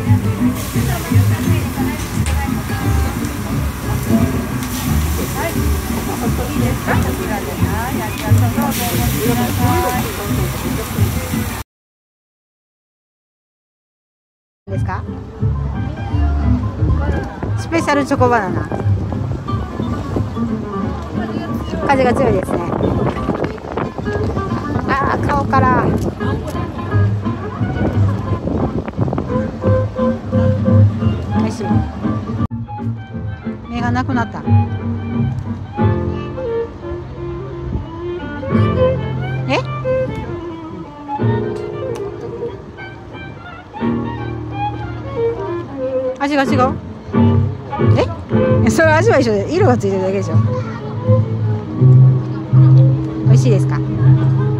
ですか？スペシャルチョコバナナ。風が強いですね。ああ、顔から。おいしい。目がなくなった。え？味が違う？え？それ味は一緒で色がついてるだけでしょ。美味しいですか？